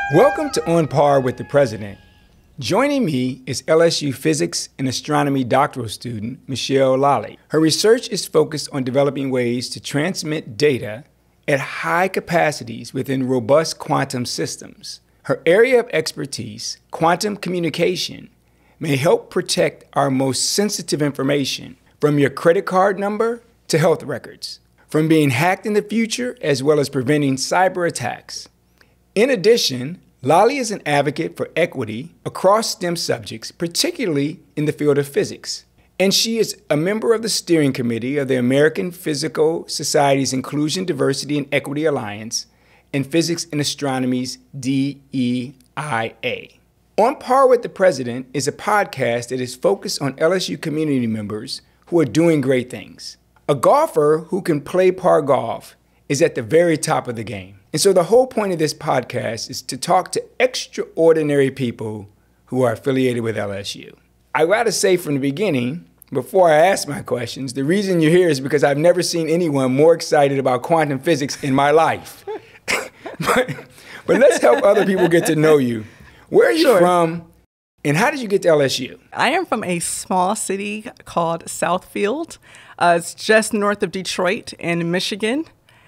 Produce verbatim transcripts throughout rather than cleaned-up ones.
Welcome to On Par with the President. Joining me is L S U physics and astronomy doctoral student, Michelle Lollie. Her research is focused on developing ways to transmit data at high capacities within robust quantum systems. Her area of expertise, quantum communication, may help protect our most sensitive information, from your credit card number to health records, from being hacked in the future, as well as preventing cyber attacks. In addition, Lollie is an advocate for equity across STEM subjects, particularly in the field of physics. And she is a member of the steering committee of the American Physical Society's Inclusion, Diversity, and Equity Alliance and Physics and Astronomy's D E I A. On Par with the President is a podcast that is focused on L S U community members who are doing great things. A golfer who can play par golf is at the very top of the game. And so the whole point of this podcast is to talk to extraordinary people who are affiliated with L S U. I gotta say from the beginning, before I ask my questions, the reason you're here is because I've never seen anyone more excited about quantum physics in my life. but, but let's help other people get to know you. Where are you sure. from, and how did you get to L S U? I am from a small city called Southfield. Uh, it's just north of Detroit in Michigan.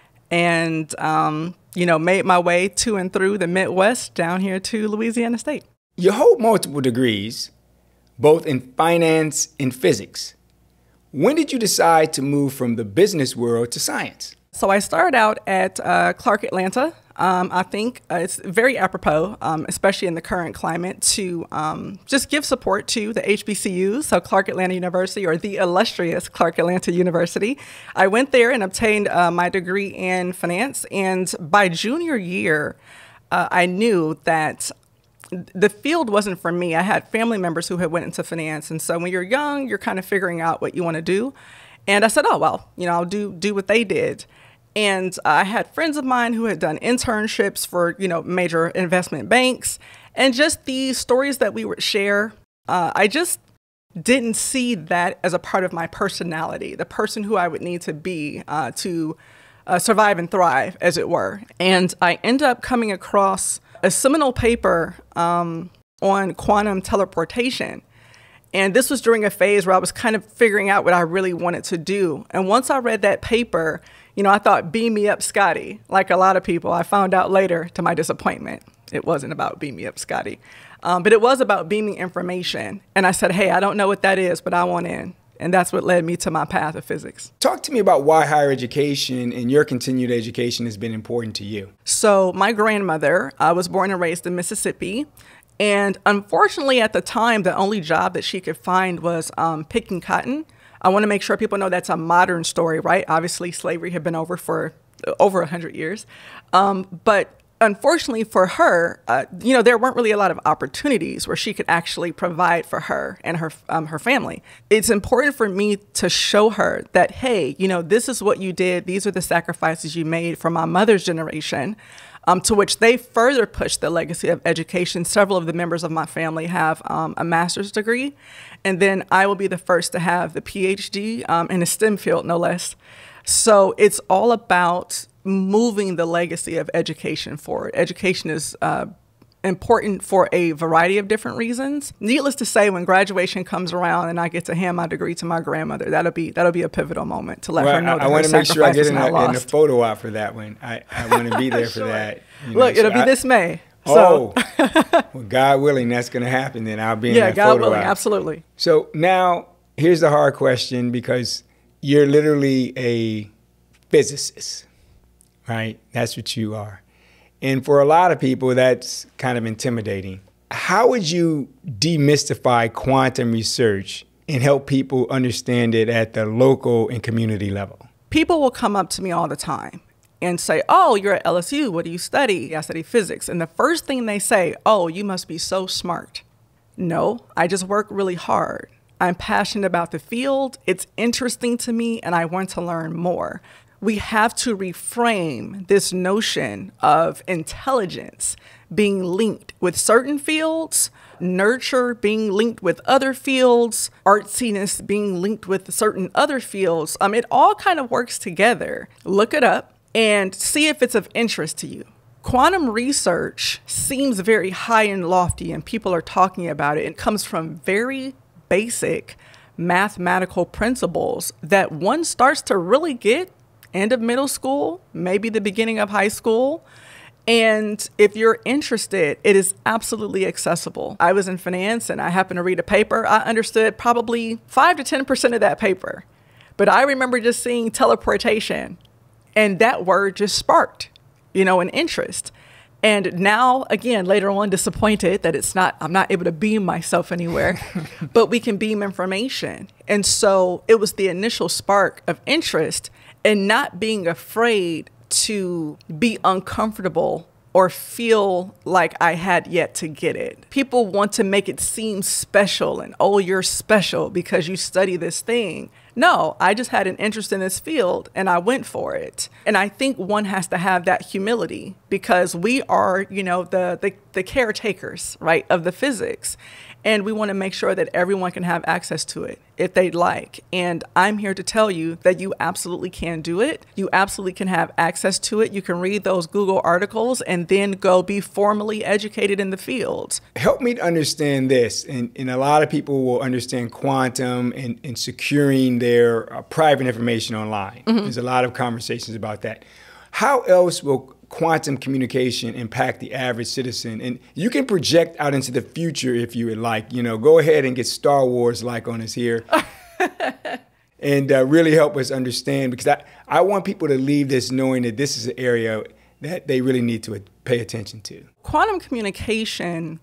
And, um, you know, made my way to and through the Midwest down here to Louisiana State. You hold multiple degrees, both in finance and physics. When did you decide to move from the business world to science? So I started out at uh, Clark Atlanta. Um, I think uh, it's very apropos, um, especially in the current climate, to um, just give support to the H B C Us, so Clark Atlanta University, or the illustrious Clark Atlanta University. I went there and obtained uh, my degree in finance, and by junior year, uh, I knew that the field wasn't for me. I had family members who had went into finance, and so when you're young, you're kind of figuring out what you want to do. And I said, oh, well, you know, I'll do do what they did. And I had friends of mine who had done internships for, you know, major investment banks, and just the stories that we would share. Uh, I just didn't see that as a part of my personality, the person who I would need to be uh, to uh, survive and thrive, as it were. And I ended up coming across a seminal paper um, on quantum teleportation. And this was during a phase where I was kind of figuring out what I really wanted to do. And once I read that paper, you know, I thought, beam me up, Scotty. Like a lot of people, I found out later, to my disappointment, it wasn't about beam me up, Scotty. Um, but it was about beaming information. And I said, hey, I don't know what that is, but I want in. And that's what led me to my path of physics. Talk to me about why higher education and your continued education has been important to you. So my grandmother uh, was born and raised in Mississippi. And unfortunately, at the time, the only job that she could find was um, picking cotton. I want to make sure people know that's a modern story, right? Obviously, slavery had been over for over one hundred years. Um, but unfortunately for her, uh, you know, there weren't really a lot of opportunities where she could actually provide for her and her um, her family. It's important for me to show her that, hey, you know, this is what you did. These are the sacrifices you made for my mother's generation. Um, to which they further pushed the legacy of education. Several of the members of my family have um, a master's degree, and then I will be the first to have the P H D um, in a STEM field, no less. So it's all about moving the legacy of education forward. Education is uh, important for a variety of different reasons. Needless to say, when graduation comes around and I get to hand my degree to my grandmother, that'll be that'll be a pivotal moment to let well, her know I, that I her want to make sure I get in a, a, in a photo op for that one. I, I want to be there sure. for that. You Look, know, it'll so be I, this May. So. Oh, well, God willing, that's going to happen. Then I'll be in yeah, that God photo willing, op. absolutely. So now here's the hard question, because you're literally a physicist, right? That's what you are. And for a lot of people, that's kind of intimidating. How would you demystify quantum research and help people understand it at the local and community level? People will come up to me all the time and say, oh, you're at L S U. What do you study? I study physics. And the first thing they say, oh, you must be so smart. No, I just work really hard. I'm passionate about the field. It's interesting to me, and I want to learn more. We have to reframe this notion of intelligence being linked with certain fields, nurture being linked with other fields, artsiness being linked with certain other fields. Um, it all kind of works together. Look it up and see if it's of interest to you. Quantum research seems very high and lofty, and people are talking about it. It comes from very basic mathematical principles that one starts to really get end of middle school, maybe the beginning of high school. And if you're interested, it is absolutely accessible. I was in finance and I happened to read a paper. I understood probably five to ten percent of that paper. But I remember just seeing teleportation, and that word just sparked, you know, an interest. And now, again, later on, disappointed that it's not, I'm not able to beam myself anywhere, but we can beam information. And so it was the initial spark of interest and not being afraid to be uncomfortable or feel like I had yet to get it. People want to make it seem special and, oh, you're special because you study this thing. No, I just had an interest in this field and I went for it. And I think one has to have that humility because we are, you know, the the, the caretakers, right, of the physics. And we want to make sure that everyone can have access to it if they'd like. And I'm here to tell you that you absolutely can do it. You absolutely can have access to it. You can read those Google articles and then go be formally educated in the field. Help me to understand this. And, and a lot of people will understand quantum and, and securing their uh, private information online. Mm-hmm. There's a lot of conversations about that. How else will quantum communication impact the average citizen? And you can project out into the future if you would like. You know, go ahead and get Star Wars like on us here and uh, really help us understand, because I, I want people to leave this knowing that this is an area that they really need to pay attention to. Quantum communication,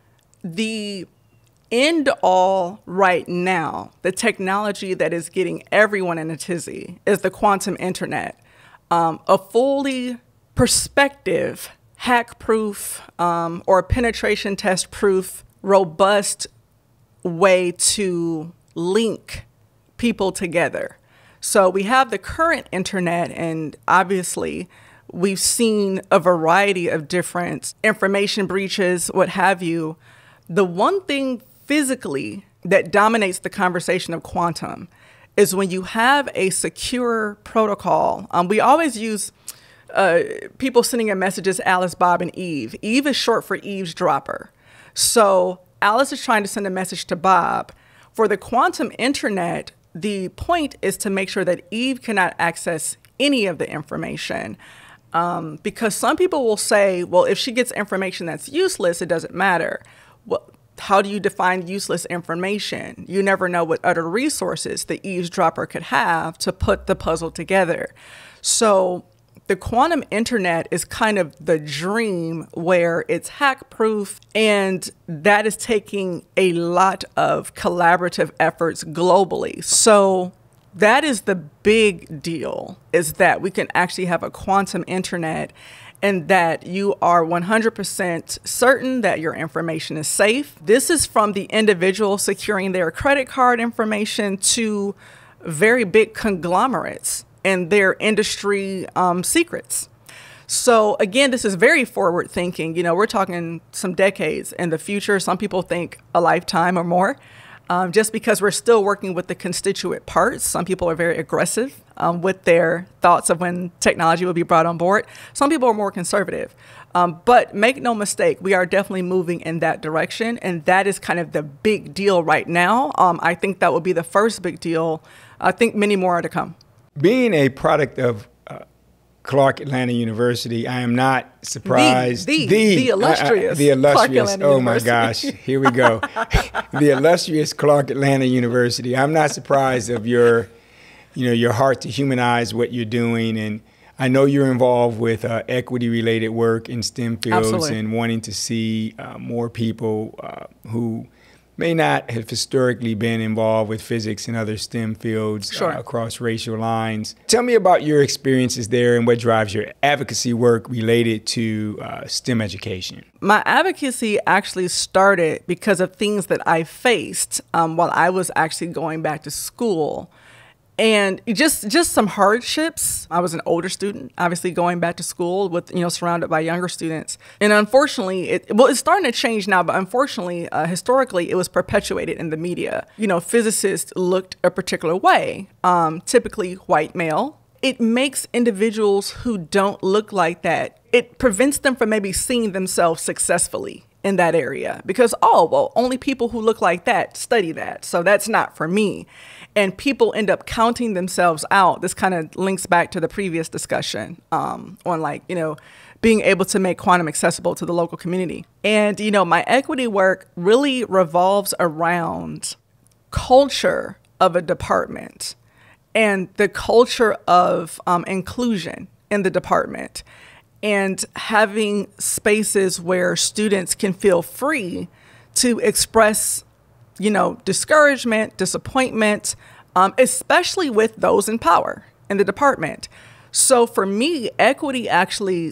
the end all right now, the technology that is getting everyone in a tizzy is the quantum internet. Um, a fully perspective, hack-proof, um, or penetration test-proof, robust way to link people together. So we have the current internet, and obviously we've seen a variety of different information breaches, what have you. The one thing physically that dominates the conversation of quantum is when you have a secure protocol. Um, we always use uh, people sending a messages, Alice, Bob, and Eve. Eve is short for eavesdropper. So Alice is trying to send a message to Bob. For the quantum internet, the point is to make sure that Eve cannot access any of the information. Um, because some people will say, well, if she gets information that's useless, it doesn't matter. Well, how do you define useless information? You never know what other resources the eavesdropper could have to put the puzzle together. So the quantum internet is kind of the dream where it's hack-proof, and that is taking a lot of collaborative efforts globally. So that is the big deal, is that we can actually have a quantum internet and that you are one hundred percent certain that your information is safe. This is from the individual securing their credit card information to very big conglomerates and their industry um, secrets. So again, this is very forward thinking. You know, we're talking some decades in the future. Some people think a lifetime or more. Um, just because we're still working with the constituent parts. Some people are very aggressive um, with their thoughts of when technology will be brought on board. Some people are more conservative. Um, but make no mistake, we are definitely moving in that direction. And that is kind of the big deal right now. Um, I think that will be the first big deal. I think many more are to come. Being a product of uh, Clark Atlanta University, I am not surprised. The, the, the, the illustrious. I, I, the illustrious. Oh my University. gosh, here we go. The illustrious Clark Atlanta University. I'm not surprised of your, you know, your heart to humanize what you're doing. And I know you're involved with uh, equity-related work in STEM fields. Absolutely. And wanting to see uh, more people uh, who may not have historically been involved with physics and other STEM fields sure. uh, across racial lines. Tell me about your experiences there and what drives your advocacy work related to uh, STEM education. My advocacy actually started because of things that I faced um, while I was actually going back to school. And just just some hardships. I was an older student, obviously going back to school with, you know, surrounded by younger students. And unfortunately, it well, it's starting to change now, but unfortunately, uh, historically, it was perpetuated in the media. You know, physicists looked a particular way, um, typically white male. It makes individuals who don't look like that, it prevents them from maybe seeing themselves successfully in that area because, oh, well, only people who look like that study that. So that's not for me. And people end up counting themselves out. This kind of links back to the previous discussion um, on like, you know, being able to make quantum accessible to the local community. And, you know, my equity work really revolves around culture of a department and the culture of um, inclusion in the department and having spaces where students can feel free to express, you know, discouragement, disappointment, um, especially with those in power in the department. So for me, equity actually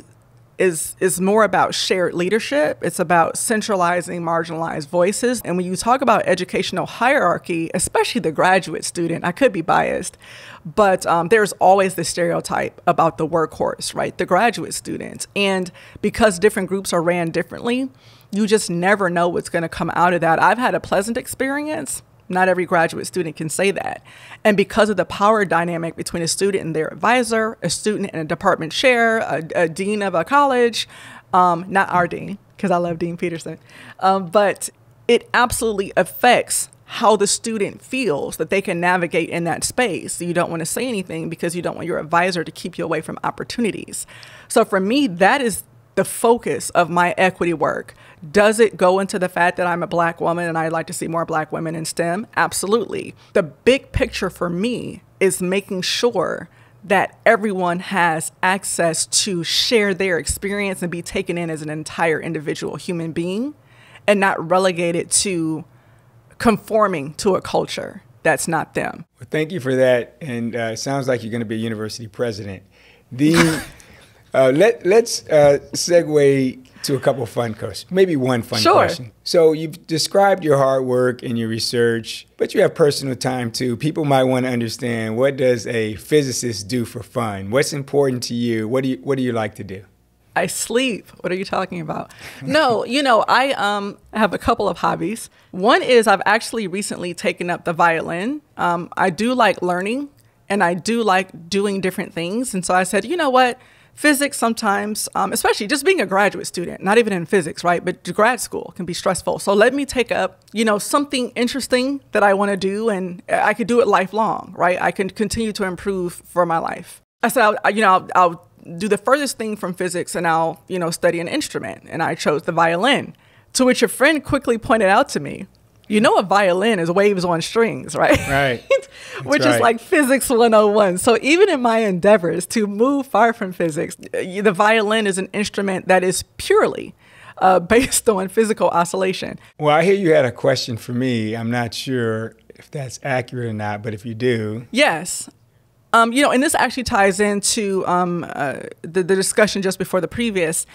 is is more about shared leadership. It's about centralizing marginalized voices. And when you talk about educational hierarchy, especially the graduate student, I could be biased, but um, there's always the stereotype about the workhorse, right? The graduate student. And because different groups are ran differently, you just never know what's going to come out of that. I've had a pleasant experience. Not every graduate student can say that. And because of the power dynamic between a student and their advisor, a student and a department chair, a, a dean of a college, um, not our dean, because I love Dean Peterson, um, but it absolutely affects how the student feels that they can navigate in that space. So you don't want to say anything because you don't want your advisor to keep you away from opportunities. So for me, that is the focus of my equity work. Does it go into the fact that I'm a Black woman and I'd like to see more Black women in STEM? Absolutely. The big picture for me is making sure that everyone has access to share their experience and be taken in as an entire individual human being and not relegated to conforming to a culture that's not them. Well, thank you for that. And uh, it sounds like you're going to be a university president. The Uh, let, let's uh, segue to a couple of fun questions, maybe one fun sure. question. So you've described your hard work and your research, but you have personal time too. People might want to understand, what does a physicist do for fun? What's important to you? What do you, what do you like to do? I sleep. What are you talking about? No, you know, I um, have a couple of hobbies. One is I've actually recently taken up the violin. Um, I do like learning and I do like doing different things. And so I said, you know what? Physics sometimes, um, especially just being a graduate student, not even in physics, right? But grad school can be stressful. So let me take up, you know, something interesting that I want to do, and I could do it lifelong, right? I can continue to improve for my life. I said, I'll, you know, I'll, I'll do the furthest thing from physics and I'll, you know, study an instrument. And I chose the violin, to which a friend quickly pointed out to me, you know, a violin is waves on strings, right? Right. Which right. is like physics one oh one. So even in my endeavors to move far from physics, the violin is an instrument that is purely uh, based on physical oscillation. Well, I hear you had a question for me. I'm not sure if that's accurate or not, but if you do. Yes. Um, you know, and this actually ties into um, uh, the, the discussion just before the previous.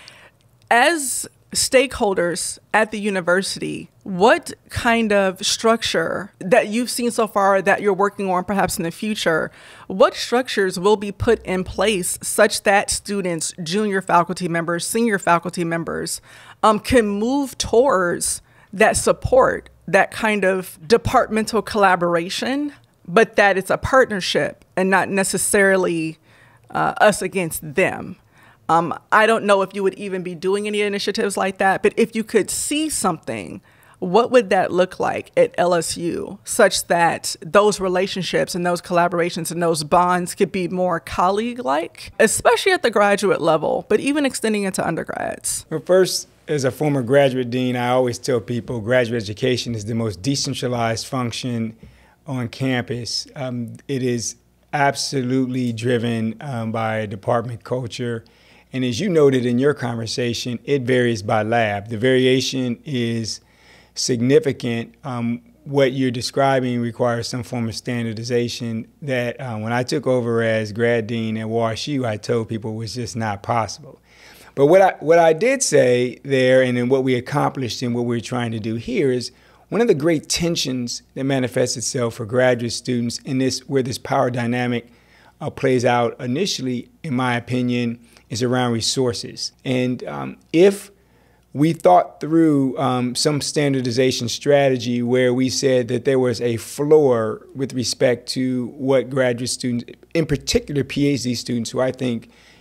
As stakeholders at the university, what kind of structure that you've seen so far that you're working on perhaps in the future, what structures will be put in place such that students, junior faculty members, senior faculty members um, can move towards that support, that kind of departmental collaboration, but that it's a partnership and not necessarily uh, us against them? Um, I don't know if you would even be doing any initiatives like that, but if you could see something, what would that look like at L S U such that those relationships and those collaborations and those bonds could be more colleague-like, especially at the graduate level, but even extending into undergrads? Well, first, as a former graduate dean, I always tell people graduate education is the most decentralized function on campus. Um, it is absolutely driven um, by department culture. And as you noted in your conversation, it varies by lab. The variation is significant. Um, what you're describing requires some form of standardization that uh, when I took over as grad dean at WashU, I told people was just not possible. But what I, what I did say there, and then what we accomplished and what we're trying to do here, is one of the great tensions that manifests itself for graduate students in this, where this power dynamic uh, plays out initially, in my opinion, is around resources. And um, if we thought through um, some standardization strategy where we said that there was a floor with respect to what graduate students, in particular PhD students, who I think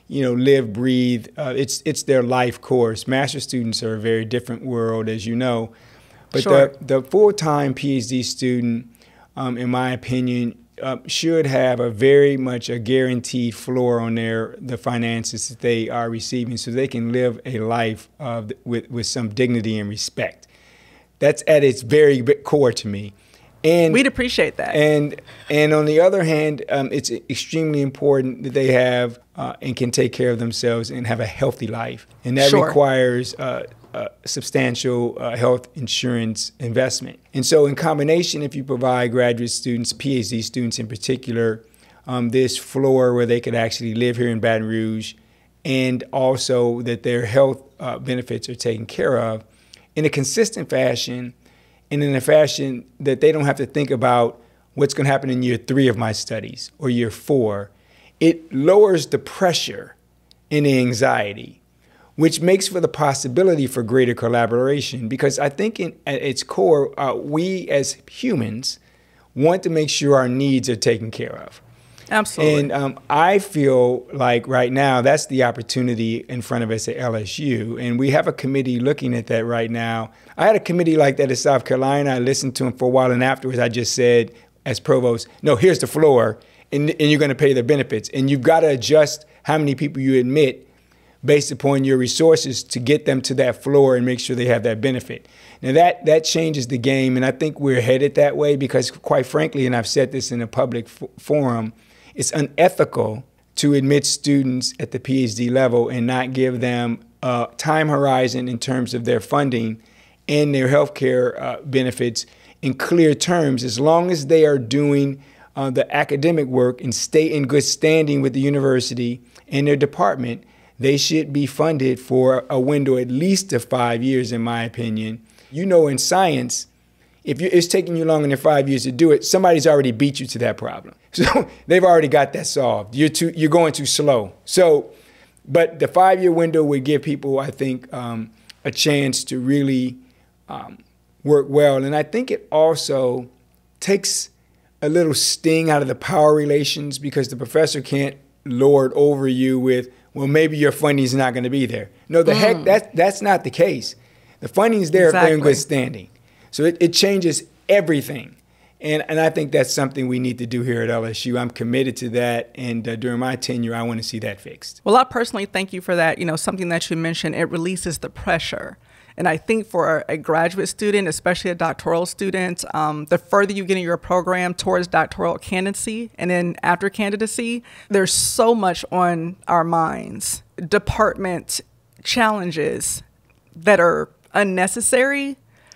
you know, live, breathe. Uh, it's it's their life course. Master students are a very different world, as you know. But Sure. the, the full-time PhD student, um, in my opinion, uh, should have a very much a guaranteed floor on their the finances that they are receiving, so they can live a life uh, with with some dignity and respect. That's at its very core to me. And we'd appreciate that. And and on the other hand, um, it's extremely important that they have uh, and can take care of themselves and have a healthy life. And that Sure. requires uh, uh, substantial uh, health insurance investment. And so in combination, if you provide graduate students, PhD students in particular, um, this floor where they could actually live here in Baton Rouge, and also that their health uh, benefits are taken care of in a consistent fashion, and in a fashion that they don't have to think about what's going to happen in year three of my studies or year four. It lowers the pressure and the anxiety, which makes for the possibility for greater collaboration. Because I think in, at its core, uh, we as humans want to make sure our needs are taken care of. Absolutely. And um, I feel like right now that's the opportunity in front of us at L S U. And we have a committee looking at that right now. I had a committee like that in South Carolina. I listened to them for a while, and afterwards I just said, as provost, no, here's the floor, and, and you're going to pay the benefits. And you've got to adjust how many people you admit based upon your resources to get them to that floor and make sure they have that benefit. Now that, that changes the game, and I think we're headed that way because, quite frankly, and I've said this in a public f- forum, it's unethical to admit students at the PhD level and not give them a time horizon in terms of their funding and their healthcare uh, benefits in clear terms. As long as they are doing uh, the academic work and stay in good standing with the university and their department, they should be funded for a window at least of five years, in my opinion. You know, in science, if you, it's taking you longer than five years to do it, somebody's already beat you to that problem. So they've already got that solved. You're too, you're going too slow. So, but the five-year window would give people, I think, um, a chance to really um, work well. And I think it also takes a little sting out of the power relations because the professor can't lord over you with, well, maybe your funding is not going to be there. No, the mm. heck, that, that's not the case. The funding is there exactly. if they're in good standing. So it, it changes everything. And and I think that's something we need to do here at L S U. I'm committed to that. And uh, during my tenure, I want to see that fixed. Well, I personally thank you for that. You know, something that you mentioned, it releases the pressure. And I think for a graduate student, especially a doctoral student, um, the further you get in your program towards doctoral candidacy and then after candidacy, there's so much on our minds, department challenges that are unnecessary.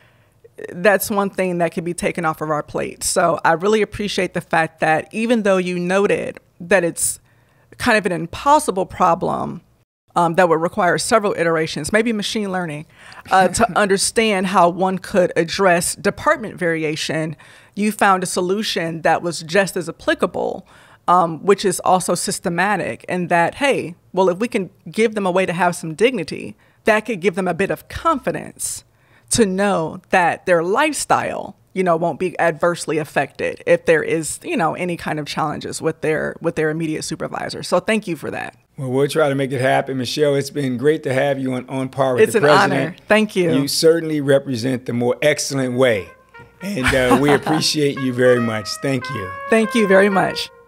That's one thing that can be taken off of our plate. So I really appreciate the fact that even though you noted that it's kind of an impossible problem um, that would require several iterations, maybe machine learning, uh, to understand how one could address department variation, you found a solution that was just as applicable, um, which is also systematic, and that, hey, well, if we can give them a way to have some dignity, that could give them a bit of confidence to know that their lifestyle, you know, won't be adversely affected if there is, you know, any kind of challenges with their with their immediate supervisor. So thank you for that. Well, we'll try to make it happen. Michelle, it's been great to have you on, on par with it's the president. It's an honor. Thank you. You certainly represent the more excellent way. And uh, we appreciate you very much. Thank you. Thank you very much.